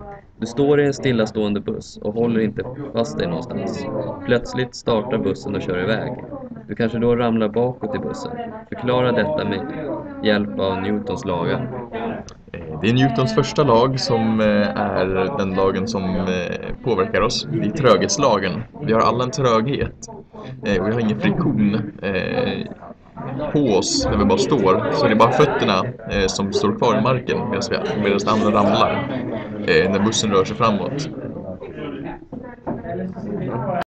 Du står i en stillastående buss och håller inte fast dig någonstans. Plötsligt startar bussen och kör iväg. Du kanske då ramlar bakåt i bussen. Förklara detta med hjälp av Newtons lagar. Det är Newtons första lag som är den lagen som påverkar oss. Det är tröghetslagen. Vi har alla en tröghet. Och vi har ingen friktion på oss när vi bara står. Så det är bara fötterna som står kvar i marken medan det andra ramlar när bussen rör sig framåt.